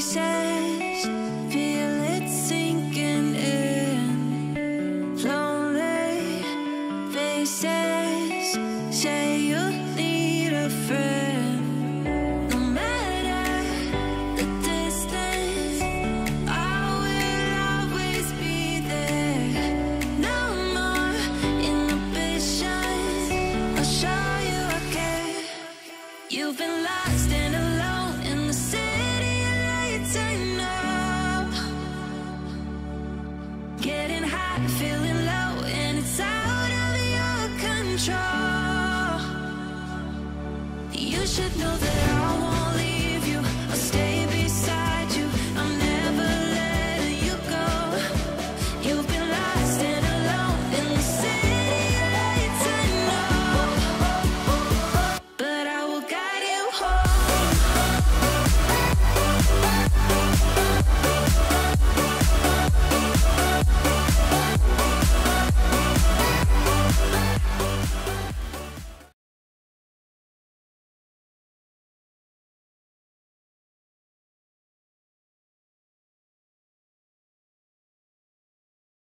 faces, feel it sinking in. Lonely faces, say you need a friend. No matter the distance, I will always be there. No more inhibitions, I'll show you I care. You've been lost and alone in the city of lights, I know. Getting high, feeling low, and it's out of your control. You should know that I won't leave you. I'll stay